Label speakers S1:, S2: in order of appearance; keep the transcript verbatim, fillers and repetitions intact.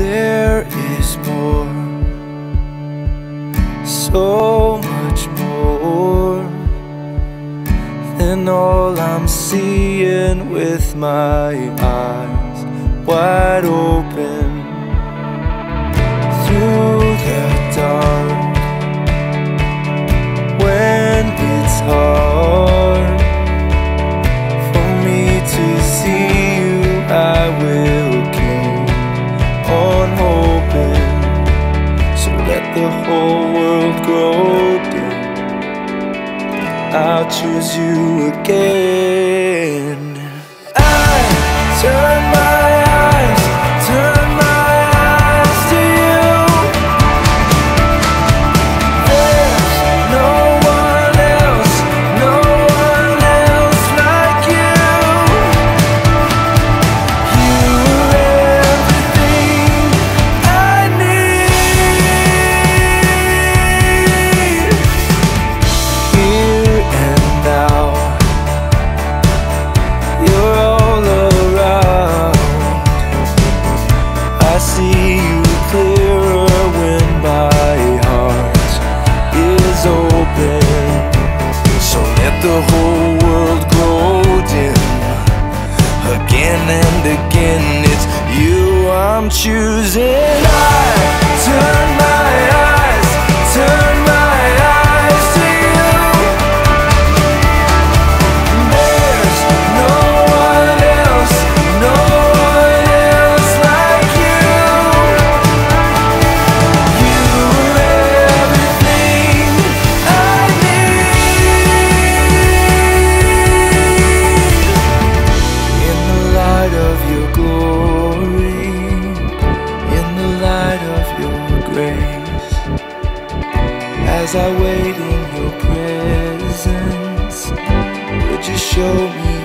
S1: there is more, so much more than all I'm seeing with my eyes wide open. Through the dark, when it's hard for me to see you, I will keep on hoping. So let the whole world grow dim, I'll choose you again. I turn my eyes, turn my eyes to you. There's no one else, no one else like you. You're everything I need. Here and now, you're all around. I see you clearer when my heart is open. So let the whole world grow dim. Again and again, it's you I'm choosing. I turn my eyes, turn my eyes to you. There's no one else, no one else like you. You're everything I need. In the light of your glory, in the light of your grace, as I wait in your presence, would you show me